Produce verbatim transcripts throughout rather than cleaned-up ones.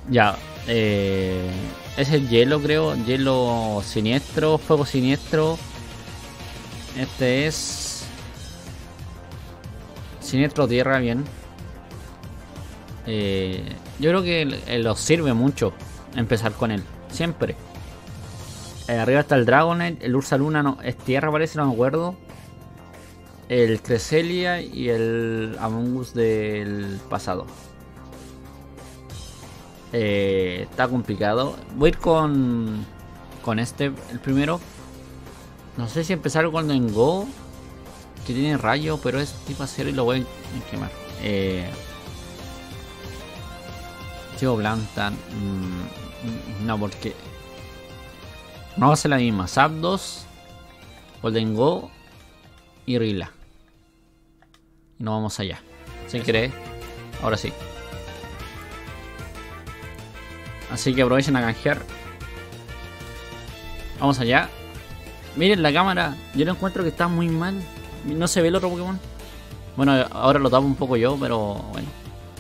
Ya, eh, ese es hielo, creo. Hielo siniestro, fuego siniestro. Este es siniestro tierra, bien. Eh, yo creo que el- el- los sirve mucho empezar con él, siempre. Eh, arriba está el Dragonite, el Ursa Luna no, es tierra, parece, no me acuerdo. El Cresselia y el Among Us del pasado. Eh, está complicado. Voy a ir con con este, el primero. No sé si empezar con el Go, que tiene rayo, pero es tipo acero y lo voy a quemar. Eh, Chivo Blantan. Mmm, no, porque no va a ser la misma. Zapdos, Golden Go y Rila. Y nos vamos allá. Sin querer. Ahora sí. Así que aprovechen a canjear. Vamos allá. Miren la cámara. Yo lo encuentro que está muy mal. No se ve el otro Pokémon. Bueno, ahora lo tapo un poco yo, pero bueno.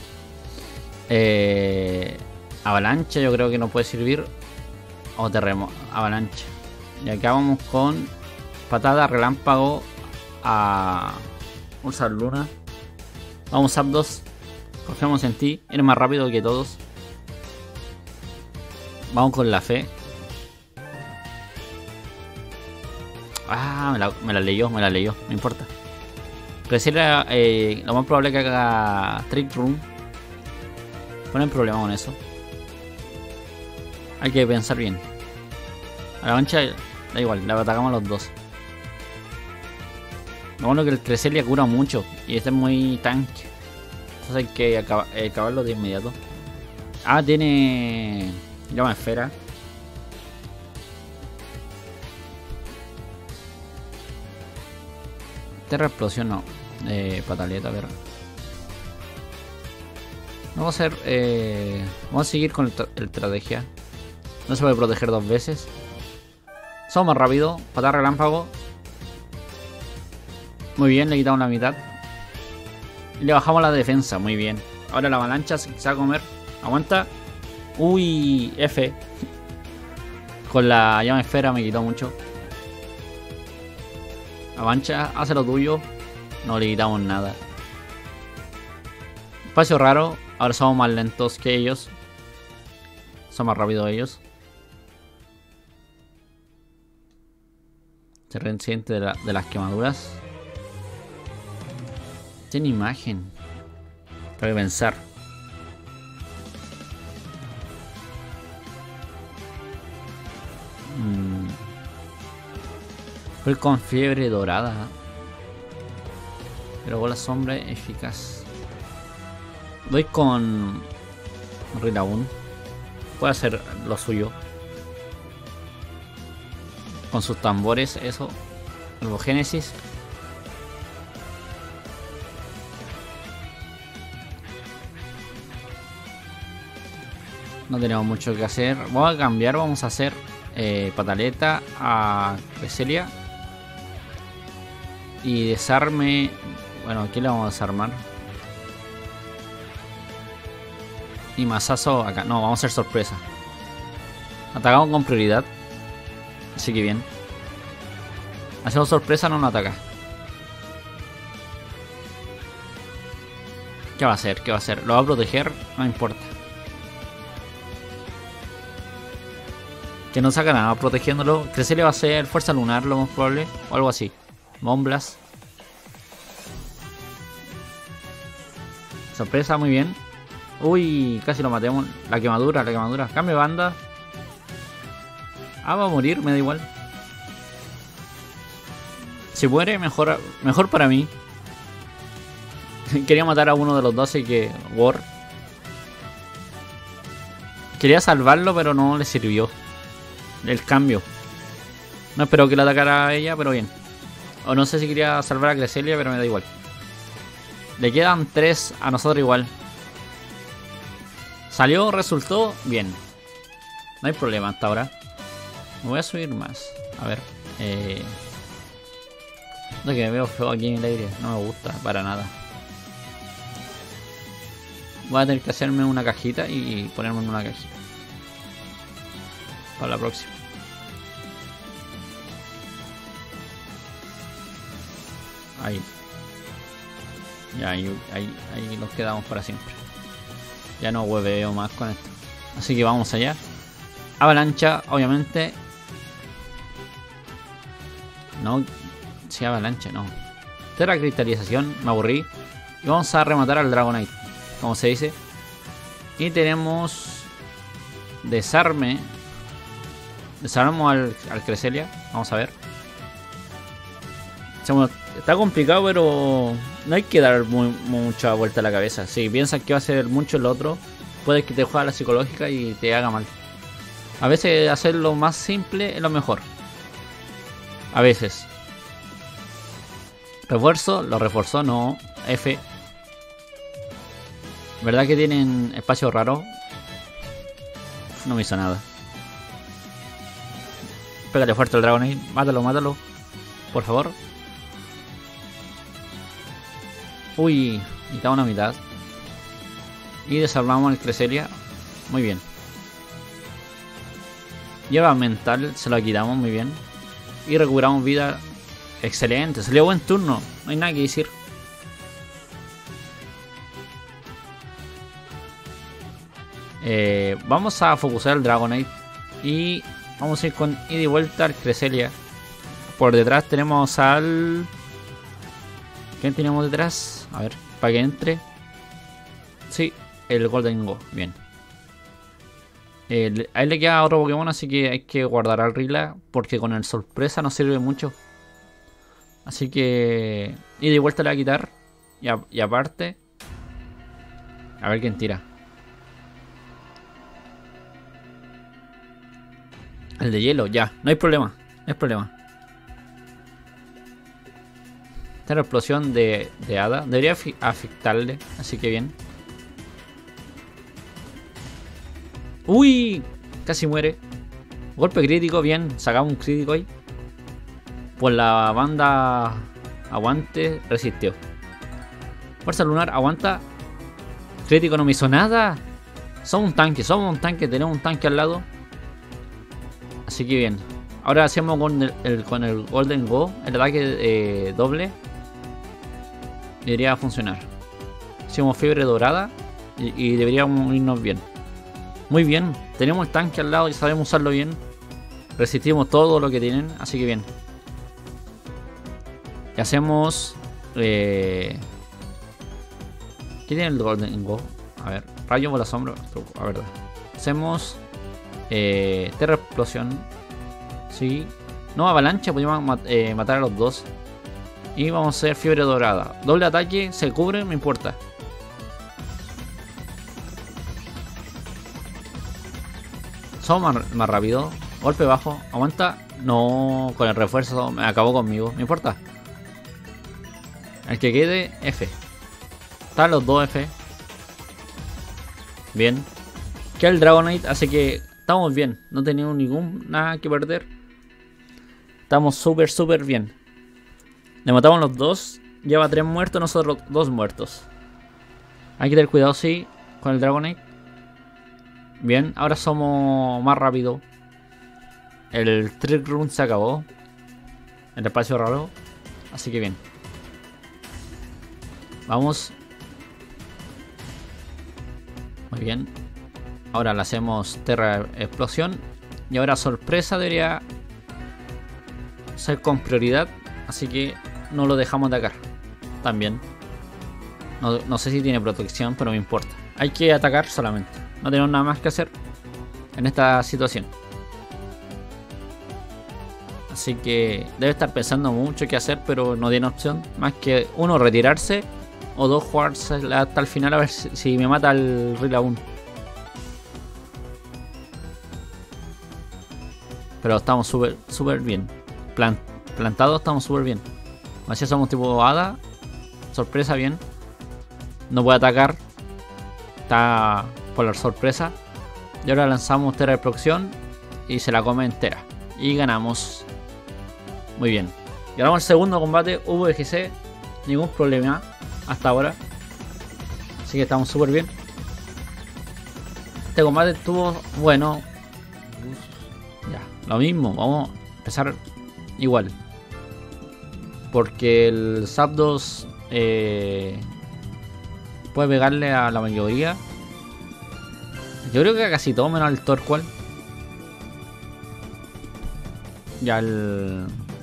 Eh, avalancha yo creo que nos puede servir. O terremoto. Avalancha. Y acá vamos con patada, relámpago a Ursa Luna. Vamos Zapdos. Confiamos en ti. Eres más rápido que todos. Vamos con la fe. Ah, me la, me la leyó, me la leyó. No importa. Cresselia, eh, lo más probable es que haga Trick Room. No hay problema con eso. Hay que pensar bien. A la mancha da igual, la atacamos los dos. Lo bueno es que el Cresselia cura mucho. Y este es muy tanque. Entonces hay que acaba, eh, acabarlo de inmediato. Ah, tiene llama esfera. Terra explosión no. Eh, pataleta, a ver. Vamos a hacer. Eh, vamos a seguir con el, el estrategia. No se puede proteger dos veces. Somos más rápido. Patada relámpago. Muy bien, le quitamos la mitad. Y le bajamos la defensa, muy bien. Ahora la avalancha se va a comer. Aguanta. Uy, F. Con la llama esfera me quitó mucho. Avalancha, hace lo tuyo. No le quitamos nada. Espacio raro. Ahora somos más lentos que ellos. Son más rápidos ellos. Se resiente de, la, de las quemaduras. Tiene imagen. Tengo que pensar. Mm. Fue con fiebre dorada. Pero con la sombra eficaz. Voy con Rillaboom. Puede hacer lo suyo. Con sus tambores, eso. Herbogénesis. No tenemos mucho que hacer. Vamos a cambiar, vamos a hacer eh, pataleta a Cresselia. Y desarme. Bueno, aquí le vamos a desarmar. Y mazazo acá. No, vamos a hacer sorpresa. Atacamos con prioridad. Así que bien. Hacemos sorpresa, no nos ataca. ¿Qué va a hacer? ¿Qué va a hacer? ¿Lo va a proteger? No importa. Que no saca nada protegiéndolo. Cresselia va a ser fuerza lunar, lo más probable. O algo así. Momblas. Sorpresa, muy bien. Uy, casi lo matemos. La quemadura, la quemadura. Cambio de banda. Ah, va a morir, me da igual. Si muere, mejor, mejor para mí. Quería matar a uno de los dos, así que... War. Quería salvarlo, pero no le sirvió el cambio. No espero que le atacara a ella, pero bien. O no sé si quería salvar a Cresselia, pero me da igual. Le quedan tres a nosotros igual. Salió, resultó bien. No hay problema hasta ahora. Me voy a subir más. A ver. Eh... No, que me veo feo aquí en el aire. No me gusta para nada. Voy a tener que hacerme una cajita y ponerme en una cajita. Para la próxima. Ahí. Ya, ahí, ahí, ahí nos quedamos para siempre. Ya no hueveo más con esto. Así que vamos allá. Avalancha, obviamente. No. Sí, avalancha, no. Terra cristalización, me aburrí. Y vamos a rematar al Dragonite, como se dice. Y tenemos desarme. Desarmamos al, al Cresselia. Vamos a ver. Está complicado, pero no hay que dar muy, mucha vuelta a la cabeza. Si piensas que va a ser mucho el otro, puede que te juegue a la psicológica y te haga mal. A veces hacerlo más simple es lo mejor. A veces. Refuerzo, lo reforzó, no. F. ¿Verdad que tienen espacio raro? No me hizo nada. Pégale fuerte al Dragonite. Mátalo, mátalo. Por favor. Uy, mitad una mitad. Y desarmamos el Cresselia. Muy bien. Lleva mental, se lo quitamos muy bien. Y recuperamos vida. Excelente, salió buen turno. No hay nada que decir. Eh, vamos a focusar al Dragonite. Y vamos a ir con ida y vuelta al Cresselia. Por detrás tenemos al... ¿Quién tenemos detrás? A ver, para que entre. Sí, el Gholdengo. Bien. Eh, a él le queda otro Pokémon, así que hay que guardar al Rila. Porque con el sorpresa no sirve mucho. Así que... ida y vuelta le va a quitar. Y, a, y aparte... A ver quién tira. El de hielo, ya. No hay problema. No hay problema. Esta es la explosión de, de hada. Debería afectarle. Así que bien. Uy. Casi muere. Golpe crítico. Bien. Sacamos un crítico ahí. Pues la banda aguante resistió. Fuerza lunar aguanta. Crítico no me hizo nada. Somos un tanque. Somos un tanque. Tenemos un tanque al lado. Así que bien. Ahora hacemos con el, el, con el Gholdengo el ataque eh, doble. Debería funcionar. Hicimos fiebre dorada y, y deberíamos irnos bien. Muy bien. Tenemos el tanque al lado y sabemos usarlo bien. Resistimos todo lo que tienen. Así que bien. Y hacemos... Eh... ¿Qué tiene el Gholdengo? A ver. Rayo por la sombra. A ver. Hacemos... Eh, Terra explosión. Sí. No, avalancha. Podemos mat eh, matar a los dos. Y vamos a hacer fiebre dorada. Doble ataque. Se cubre. No importa. Somos más, más rápido. Golpe bajo. Aguanta. No. Con el refuerzo me acabó conmigo. No importa. El que quede. F. Están los dos F. Bien. Que el Dragonite hace que estamos bien. No tenemos ningún nada que perder. Estamos súper, súper bien. Le matamos los dos. Lleva tres muertos, nosotros dos muertos. Hay que tener cuidado, sí, con el Dragonite. Bien, ahora somos más rápido. El Trick Room se acabó. El espacio raro. Así que bien. Vamos. Muy bien. Ahora le hacemos Terra explosión. Y ahora sorpresa debería ser con prioridad. Así que no lo dejamos atacar. También. No, no sé si tiene protección, pero me importa. Hay que atacar solamente. No tenemos nada más que hacer en esta situación. Así que debe estar pensando mucho qué hacer, pero no tiene opción. Más que uno, retirarse. O dos, jugarse hasta el final a ver si, si me mata el Rila uno. Pero estamos súper súper bien. Plan, plantados estamos súper bien. Así somos tipo hada. Sorpresa bien. No puede atacar. Está por la sorpresa. Y ahora lanzamos Terra de Explosión. Y se la come entera. Y ganamos. Muy bien. Ganamos el segundo combate. U V G C. Ningún problema hasta ahora. Así que estamos súper bien. Este combate estuvo bueno. Ya, lo mismo. Vamos a empezar igual. Porque el Zapdos eh, puede pegarle a la mayoría. Yo creo que a casi todo menos al Torqual. Ya el...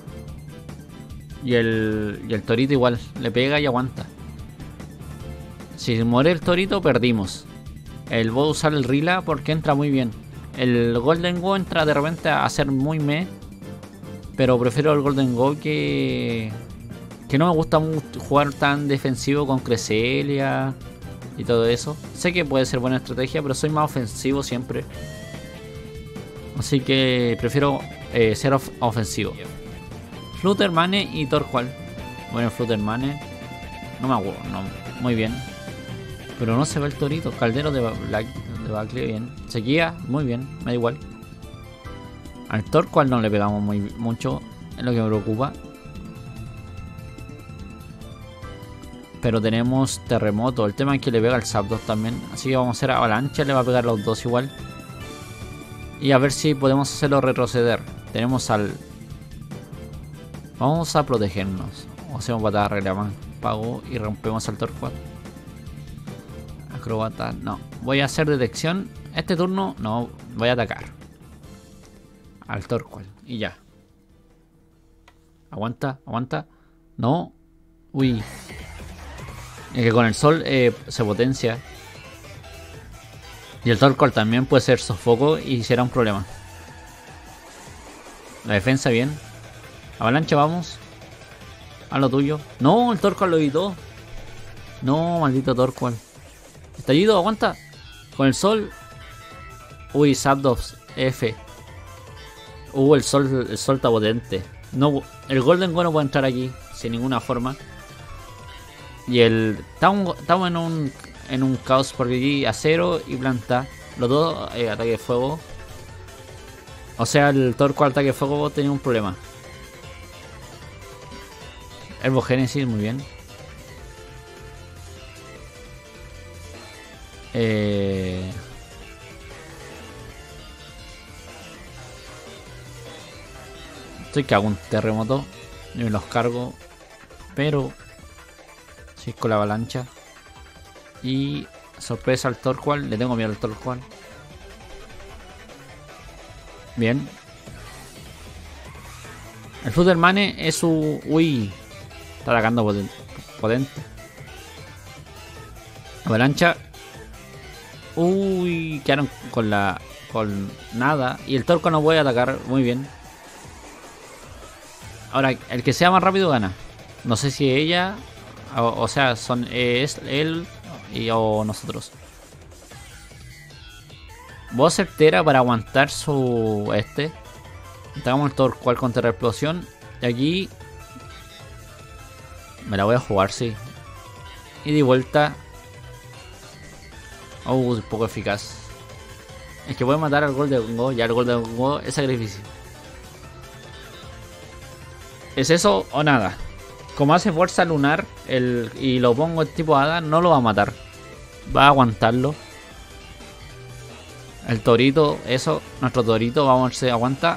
Y el... Y el Torito igual. Le pega y aguanta. Si muere el Torito, perdimos. El voy a usar el Rila porque entra muy bien. El Golden Go entra de repente a ser muy meh. Pero prefiero el Golden Go que... Que no me gusta mucho jugar tan defensivo con Cresselia y todo eso. Sé que puede ser buena estrategia, pero soy más ofensivo siempre. Así que prefiero eh, ser of ofensivo. Flutter Mane y Torqual. Bueno, Flutter Mane. No me acuerdo, no, muy bien. Pero no se ve el Torito. Caldero de Black, de Buckley, bien. Sequía, muy bien, me da igual. Al Torqual no le pegamos muy mucho, es lo que me preocupa. Pero tenemos terremoto. El tema es que le pega al Zapdos también. Así que vamos a hacer avalancha. Le va a pegar a los dos igual. Y a ver si podemos hacerlo retroceder. Tenemos al... Vamos a protegernos. O hacemos patada relámpago y rompemos al Torqual. Acrobata. No. Voy a hacer detección. Este turno no. Voy a atacar. Al Torqual. Y ya. Aguanta. Aguanta. No. Uy. Es que con el sol eh, se potencia. Y el Torqual también puede ser sofoco y será un problema. La defensa bien. Avalancha, vamos. A lo tuyo. No, el Torqual lo evitó. No, maldito Torqual. Estallido, aguanta. Con el sol. Uy, Zapdos. F. Uh, el sol, el sol está potente. No, el Golden Go no puede entrar aquí. Sin ninguna forma. Y el... Estamos, estamos en un en un caos porque aquí acero y planta. Los dos eh, ataque de fuego. O sea, el Torqual ataque de fuego tenía un problema. Herbogénesis, muy bien. Eh... Estoy que hago un terremoto. Y me los cargo. Pero... Sí, con la avalancha. Y sorpresa al Torqual. Le tengo miedo al Torqual. Bien. El Flutter Mane es su... Uy. Está atacando potente. potente. Avalancha. Uy. Quedaron con la... Con nada. Y el Torqual no puede atacar. Muy bien. Ahora, el que sea más rápido gana. No sé si ella... O, o sea, son es él y o nosotros. Voz certera para aguantar su este. Hagamos el Torqual contra la explosión. Y aquí me la voy a jugar, sí. Y de vuelta. Oh, un poco eficaz. Es que voy a matar al Golden Go. Ya el Golden Go es sacrificio. ¿Es eso o nada? Como hace fuerza lunar el, y lo pongo en tipo hada, no lo va a matar. Va a aguantarlo. El Torito, eso, nuestro Torito, vamos a ver si aguanta.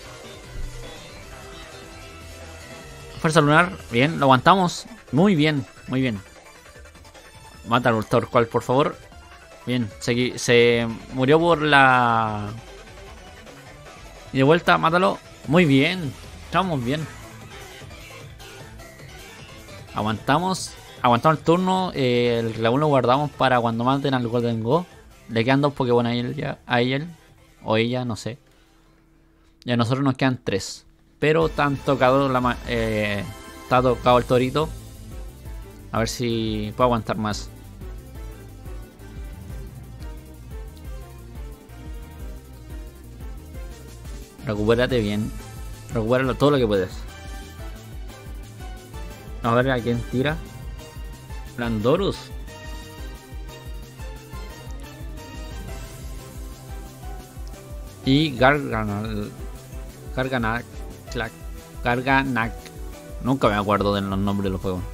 Fuerza lunar, bien, lo aguantamos. Muy bien, muy bien. Mata al Torqual, por favor. Bien, se, se murió por la... Y de vuelta, mátalo. Muy bien, estamos bien. Aguantamos, aguantamos el turno, eh, el Relabón lo guardamos para cuando maten al Golden Go. Le quedan dos Pokémon a él, ya, a él o ella, no sé. Y a nosotros nos quedan tres. Pero están tocado la, eh, está tocado el Torito. A ver si puedo aguantar más. Recupérate bien. Recupéralo todo lo que puedes. A ver a quién tira. Landorus. Y Garganal. Garganac. Garganac. Nunca me acuerdo de los nombres de los juegos.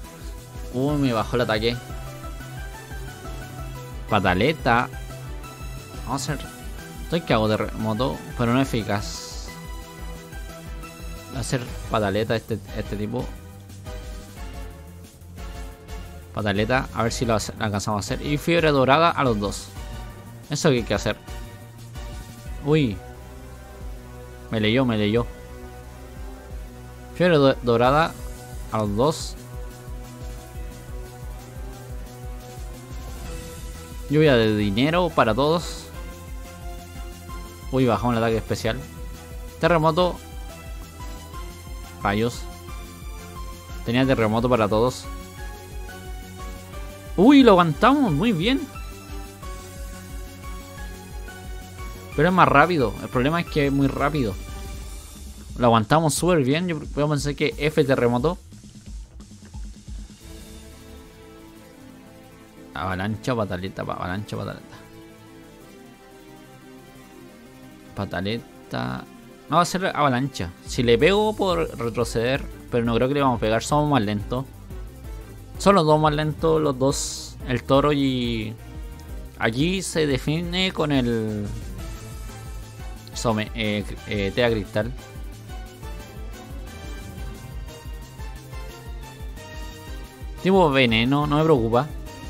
Uy, me bajó el ataque. Pataleta. Vamos a hacer... Estoy que hago terremoto, pero no es eficaz. Voy a hacer pataleta este, este tipo. Pataleta, a ver si lo alcanzamos a hacer. Y fiebre dorada a los dos. Eso es lo que hay que hacer. Uy. Me leyó, me leyó. Fiebre do dorada a los dos. Lluvia de dinero para todos. Uy, bajamos el ataque especial. Terremoto. Rayos. Tenía terremoto para todos. Uy, lo aguantamos muy bien. Pero es más rápido. El problema es que es muy rápido. Lo aguantamos súper bien. Yo voy a pensar que F terremoto. Avalancha, pataleta, avalancha, pataleta. Pataleta. No, va a ser avalancha. Si le pego por retroceder, pero no creo que le vamos a pegar. Somos más lentos. Son los dos más lentos, los dos. El toro y... Aquí se define con el... Some, eh, eh, Tea Cristal. Tipo veneno, no me preocupa.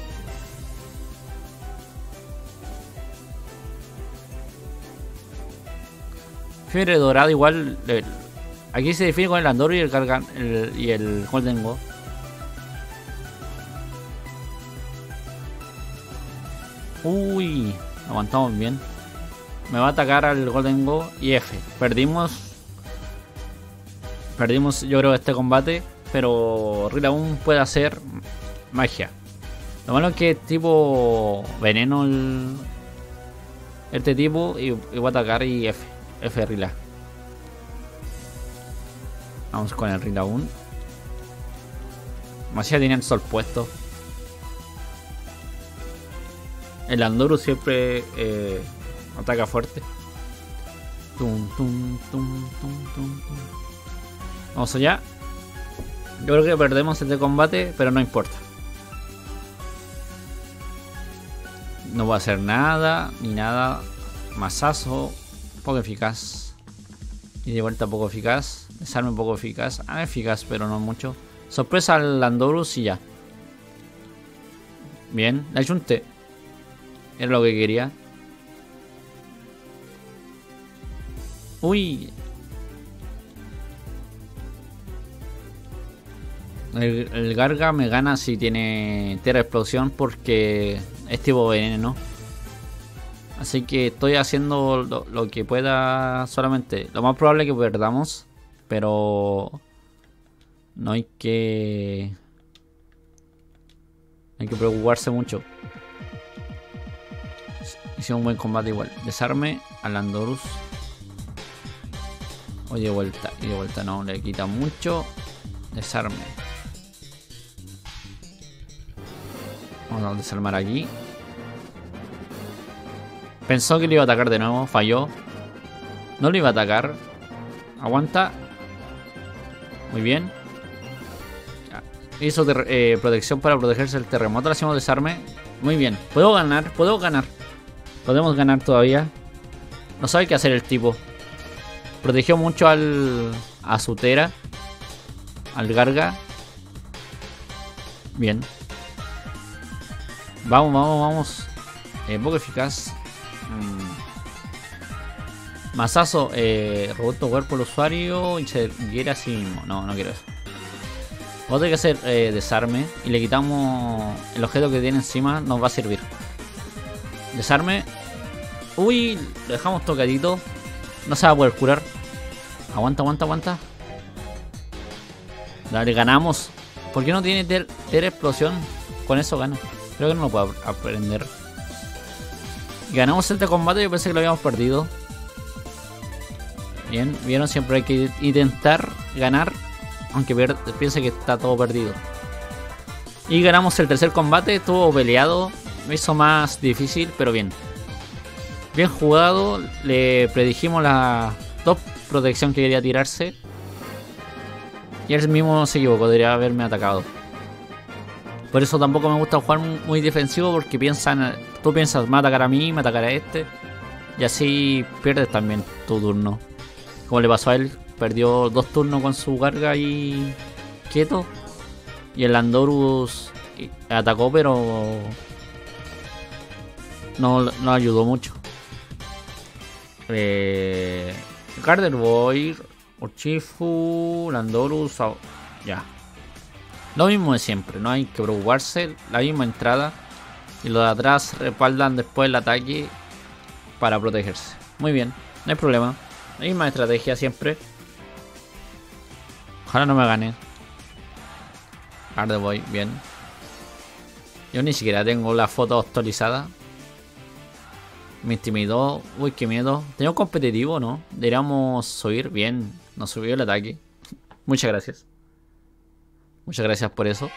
Fiebre dorada igual. El, aquí se define con el Andoro y el Gargan el, y el Golden Go. Uy, aguantamos bien. Me va a atacar al Golden Go y F. Perdimos. Perdimos yo creo este combate. Pero Rillaboom puede hacer magia. Lo malo es que es tipo veneno el, este tipo. Y, y va a atacar y F. F Rila. Vamos con el Rillaboom. Demasiado tiene el sol puesto. El Andorus siempre eh, ataca fuerte. Tum, tum, tum, tum, tum, tum. Vamos allá. Yo creo que perdemos este combate, pero no importa. No va a hacer nada, ni nada. Mazazo, poco eficaz. Y de vuelta poco eficaz. Desarme poco eficaz. Ah, eficaz, pero no mucho. Sorpresa al Andorus y ya. Bien, le ayunté. Era lo que quería. Uy. El, el Garga me gana si tiene Tierra Explosión porque es tipo veneno. Así que estoy haciendo lo, lo que pueda solamente. Lo más probable es que perdamos. Pero no hay que... Hay que preocuparse mucho. Hicimos un buen combate igual. Desarme al Andorus. Oye, de vuelta. Y de vuelta no, le quita mucho. Desarme. Vamos a desarmar aquí. Pensó que le iba a atacar de nuevo. Falló. No le iba a atacar. Aguanta. Muy bien. Hizo eh, protección para protegerse del terremoto. Le hacemos desarme. Muy bien. Puedo ganar. Puedo ganar. Podemos ganar todavía. No sabe qué hacer el tipo. Protegió mucho al... A su Tera. Al Garga. Bien. Vamos, vamos, vamos. Eh, poco eficaz. Mm. Mazazo. Eh, roboto cuerpo al usuario. Y se quiere a sí mismo. No, no quiero eso. Vamos a tener que hacer eh, desarme. Y le quitamos el objeto que tiene encima. Nos va a servir. Desarme. Uy, lo dejamos tocadito. No se va a poder curar. Aguanta, aguanta, aguanta. Dale, ganamos. ¿Por qué no tiene ter, ter explosión? Con eso gana. Creo que no lo puedo aprender. Ganamos este combate. Yo pensé que lo habíamos perdido. Bien, vieron, siempre hay que intentar ganar. Aunque piense que está todo perdido. Y ganamos el tercer combate. Estuvo peleado. Me hizo más difícil, pero bien. Bien jugado. Le predijimos la top protección que quería tirarse. Y él mismo se equivocó. Debería haberme atacado. Por eso tampoco me gusta jugar muy defensivo. Porque piensan, tú piensas, me va a atacar a mí, me atacará a este. Y así pierdes también tu turno. Como le pasó a él, perdió dos turnos con su carga ahí quieto. Y el Landorus atacó, pero no, no ayudó mucho. Eh, Gardevoir, Urshifu, Landorus, ya. Lo mismo de siempre, no hay que preocuparse. La misma entrada. Y los de atrás respaldan después el ataque para protegerse. Muy bien, no hay problema. La misma estrategia siempre. Ojalá no me gane. Gardevoir, bien. Yo ni siquiera tengo la foto actualizada. Me intimidó. Uy, qué miedo. Tengo competitivo, ¿no? Deberíamos subir. Bien, nos subió el ataque. Muchas gracias. Muchas gracias por eso.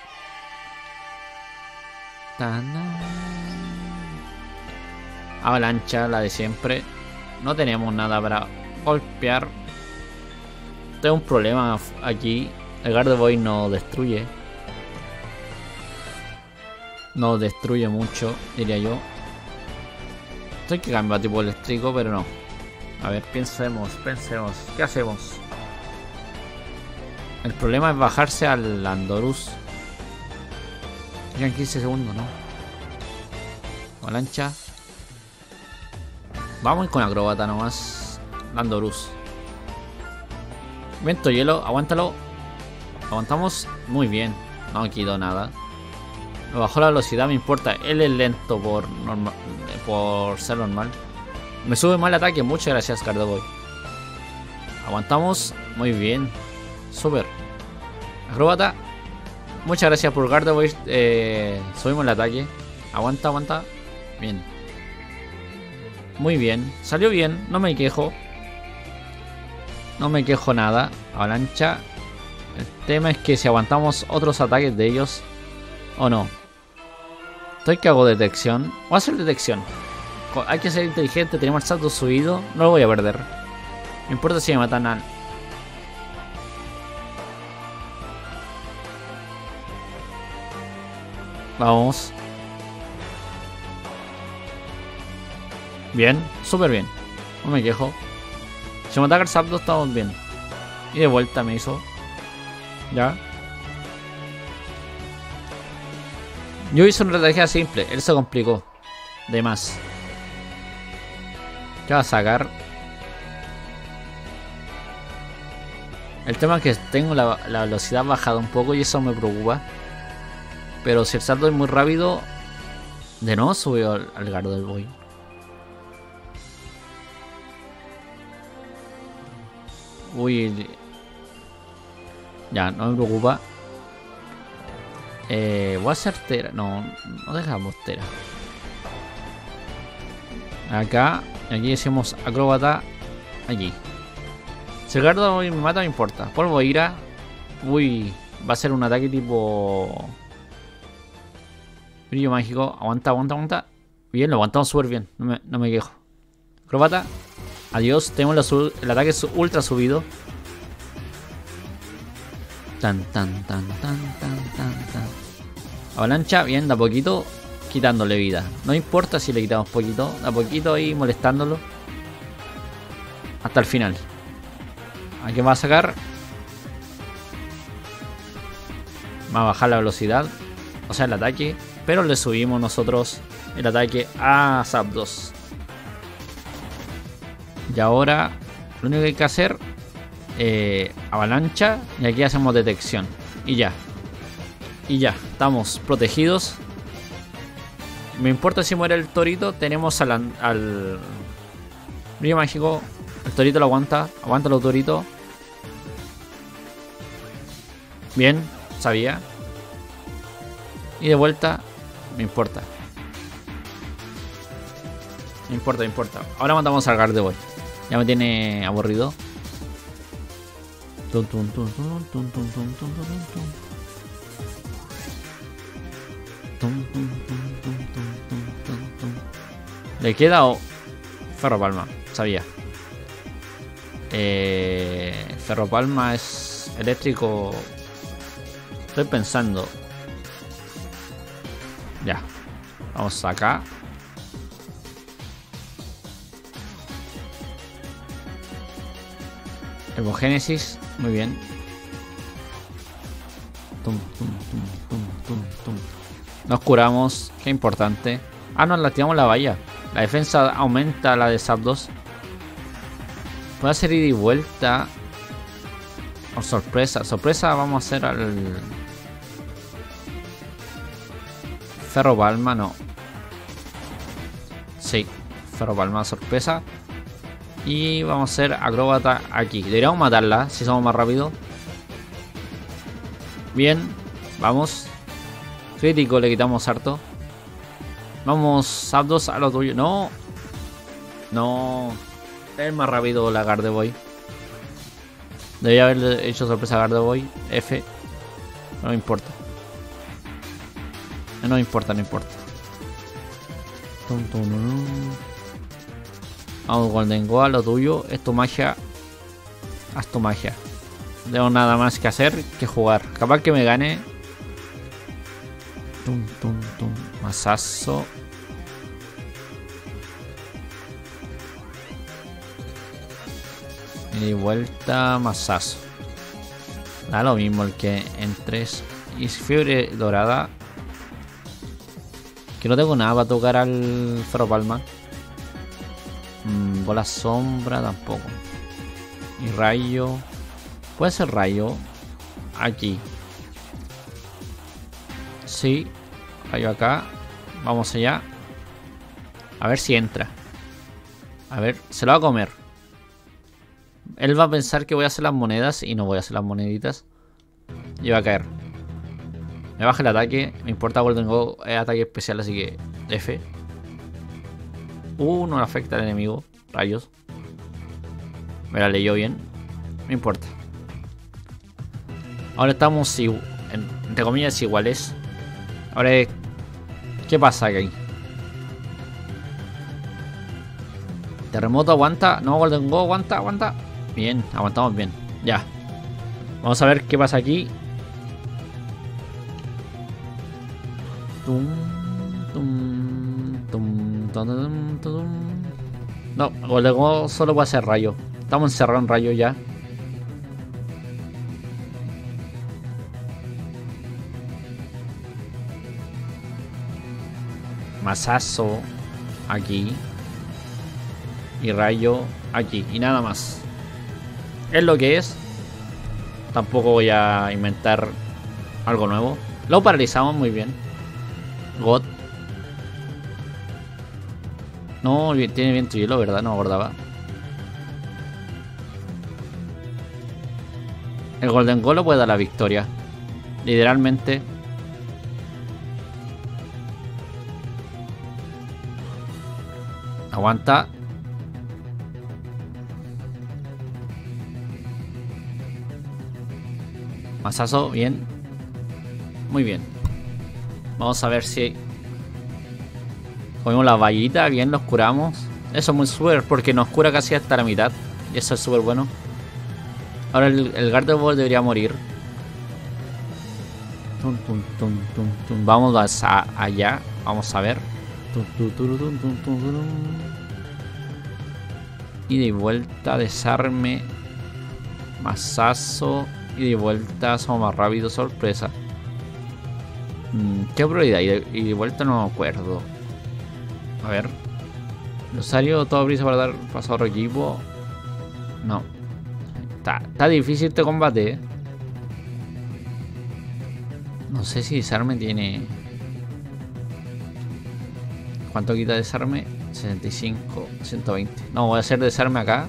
Avalancha, la de siempre. No tenemos nada para golpear. Tengo un problema aquí. El Gardevoir nos destruye. Nos destruye mucho, diría yo. Estoy que cambiar tipo eléctrico, pero no. A ver, pensemos, pensemos. ¿Qué hacemos? El problema es bajarse al Landorus. Quedan quince segundos, ¿no? Avalancha. Vamos con acróbata nomás. Landorus. Viento hielo, aguántalo. Aguantamos muy bien. No quito nada. Me bajó la velocidad, me importa. Él es lento por normal, por ser normal. Me sube mal el ataque. Muchas gracias, Gardevoir. Aguantamos muy bien. Super. Acróbata. Muchas gracias por Gardevoir. Eh, subimos el ataque. Aguanta, aguanta. Bien. Muy bien. Salió bien. No me quejo. No me quejo nada. Avalancha. El tema es que si aguantamos otros ataques de ellos o no. Estoy que hago detección. Voy a hacer detección. Hay que ser inteligente. Tenemos el salto subido. No lo voy a perder. No importa si me matan al... Vamos. Bien, súper bien. No me quejo. Si me ataca el Zapdos estamos bien. Y de vuelta me hizo. Ya. Yo hice una estrategia simple. Él se complicó. De más. ¿Qué va a sacar? El tema es que tengo la, la velocidad bajada un poco y eso me preocupa. Pero si el salto es muy rápido, de nuevo subió al, al Gardevoir. Uy. Ya, no me preocupa. Eh, voy a hacer Tera. No, no dejamos Tera. Acá. Aquí decimos acróbata. Aquí. Si el Gardevoir me mata, me importa. Polvo ira. Uy. Va a ser un ataque tipo... Brillo mágico. Aguanta, aguanta, aguanta. Bien, lo aguantamos súper bien. No me, no me quejo. Acróbata. Adiós. Tenemos la el ataque ultra subido. Tan, tan, tan, tan, tan, tan, tan. Avalancha. Bien, de a poquito. Quitándole vida. No importa si le quitamos poquito. De a poquito ahí molestándolo. Hasta el final. Aquí va a sacar. Va a bajar la velocidad. O sea, el ataque. Pero le subimos nosotros el ataque a Zapdos. Y ahora lo único que hay que hacer, eh, avalancha, y aquí hacemos detección. Y ya. Y ya, estamos protegidos. Me importa si muere el torito. Tenemos al, al brillo mágico. El torito lo aguanta. Aguántalo, torito. Bien, sabía. Y de vuelta. Me importa. Me importa, me importa. Ahora matamos al Gardevoir. Ya me tiene aburrido. Tum, tum, tum, tum, tum, tum, tum, tum, tum, tum. Tum, tum, tum, tum, tum, tum, tum. ¿Le queda o...? Ferropalma, sabía. Eh, Ferropalma es eléctrico. Estoy pensando. Ya. Vamos acá. Hermogénesis, muy bien. Tum, tum, tum, tum, tum, tum. Nos curamos, qué importante. Ah, nos la tiramos la valla. La defensa aumenta la de Zapdos. Puede hacer ida y vuelta. O sorpresa. Sorpresa vamos a hacer al... Ferro Palma, no. Sí, Ferro Palma, sorpresa. Y vamos a hacer acróbata aquí. Deberíamos matarla si somos más rápidos. Bien, vamos. Crítico, le quitamos harto. Vamos, Zapdos, a lo tuyo. No. No. Es más rápido la Gardevoir. Debería haber hecho sorpresa a Gardevoir. F. No me importa. No me importa, no importa. Vamos, Golden Go, a lo tuyo. Es tu magia. Haz tu magia. No tengo nada más que hacer que jugar. Capaz que me gane. Tum, tum, tum. Masazo. Y vuelta, masazo. Da lo mismo el que en tres. Y fiebre dorada. Que no tengo nada para tocar al Ferro Palma. Mm, bola sombra tampoco. Y rayo. Puede ser rayo. Aquí. Sí. Rayo acá. Vamos allá. A ver si entra. A ver, se lo va a comer. Él va a pensar que voy a hacer las monedas y no voy a hacer las moneditas. Y va a caer. Me baja el ataque. Me importa Golden Go. Es ataque especial, así que F. Uh, no le afecta al enemigo. Rayos. Me la leyó bien. No importa. Ahora estamos, entre comillas, iguales. Ahora, ¿qué pasa aquí? Terremoto aguanta. No, Golden Go aguanta, aguanta. Bien, aguantamos bien. Ya. Vamos a ver qué pasa aquí. Tum, tum, tum, tum, tum. No, Golden Go solo puede hacer rayo. Estamos encerrados en rayo ya. Masazo aquí. Y rayo aquí. Y nada más. Es lo que es. Tampoco voy a inventar algo nuevo. Lo paralizamos muy bien. God. No, tiene viento y hielo, ¿verdad? No me acordaba. El Golden Go lo puede dar la victoria. Literalmente. Aguanta. Masazo, bien. Muy bien. Vamos a ver si cogemos la vallita, bien, los curamos. Eso es muy súper porque nos cura casi hasta la mitad. Y eso es súper bueno. Ahora el, el Gardevoir debería morir. Tum, tum, tum, tum, tum. Vamos a, allá. Vamos a ver. Tum, tum, tum, tum, tum, tum, tum. Y de vuelta, desarme. Masazo. Y de vuelta, somos más rápidos, sorpresa. ¿Qué prioridad? Y de, y de vuelta no me acuerdo. A ver. Rosario, todo brisa para dar paso a otro equipo. No. Está, está difícil este combate, ¿eh? No sé si desarme tiene... ¿Cuánto quita desarme? sesenta y cinco, ciento veinte. No, voy a hacer desarme acá.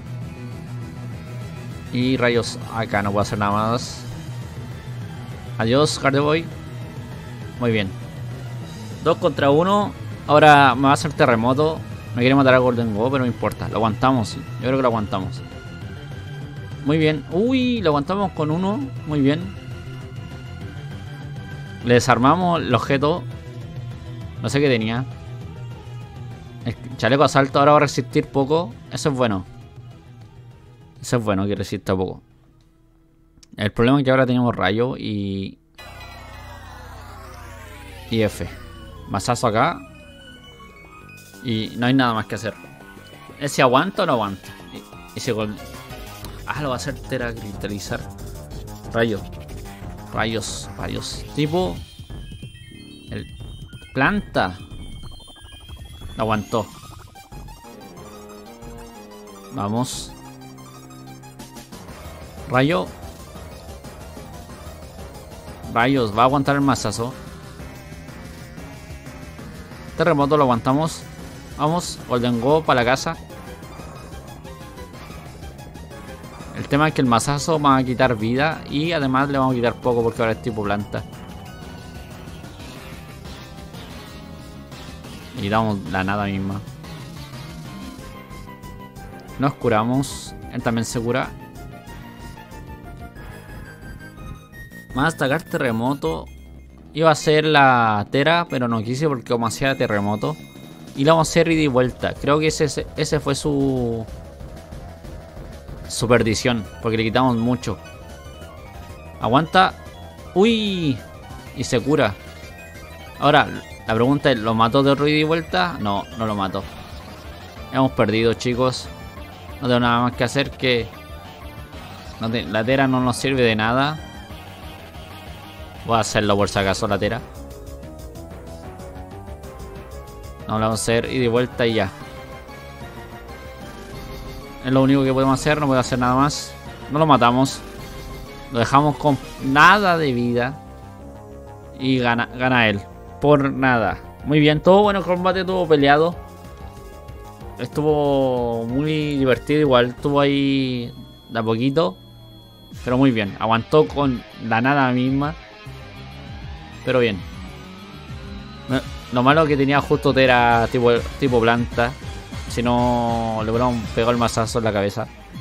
Y rayos acá, no puedo hacer nada más. Adiós, Gardevoir. Muy bien. Dos contra uno. Ahora me va a hacer terremoto. Me quiere matar a Golden Go, pero no importa. Lo aguantamos. Yo creo que lo aguantamos. Muy bien. Uy, lo aguantamos con uno. Muy bien. Le desarmamos el objeto. No sé qué tenía. El chaleco asalto ahora va a resistir poco. Eso es bueno. Eso es bueno, que resista poco. El problema es que ahora tenemos rayo y... Y F. Masazo acá. Y no hay nada más que hacer. ¿Ese aguanta o no aguanta? Ese gol... Ah, lo va a hacer Tera cristalizar. Rayos. Rayos, rayos. Tipo. El planta. Lo aguantó. Vamos. Rayo. Rayos, va a aguantar el mazazo. Terremoto lo aguantamos. Vamos, Golden Go para la casa. El tema es que el mazazo va a quitar vida y además le vamos a quitar poco porque ahora es tipo planta. Y damos la nada misma. Nos curamos. Él también se cura. Más atacar terremoto. Iba a ser la Tera, pero no quise porque como hacía terremoto. Y lo vamos a hacer ida y vuelta. Creo que ese, ese fue su... su perdición. Porque le quitamos mucho. Aguanta. Uy. Y se cura. Ahora, la pregunta es, ¿lo mató de otro ida y vuelta? No, no lo mató. Hemos perdido, chicos. No tengo nada más que hacer que... No te... La Tera no nos sirve de nada. Voy a hacerlo por si acaso la Tera. No, lo vamos a hacer ida y vuelta y ya. Es lo único que podemos hacer, no puedo hacer nada más. No lo matamos. Lo dejamos con nada de vida. Y gana, gana él. Por nada. Muy bien, todo bueno combate, todo peleado. Estuvo muy divertido igual. Estuvo ahí de a poquito. Pero muy bien. Aguantó con la nada misma. Pero bien. Lo malo que tenía justo Tera tipo, tipo planta. Si no, le hubiéramos pegado el mazazo en la cabeza.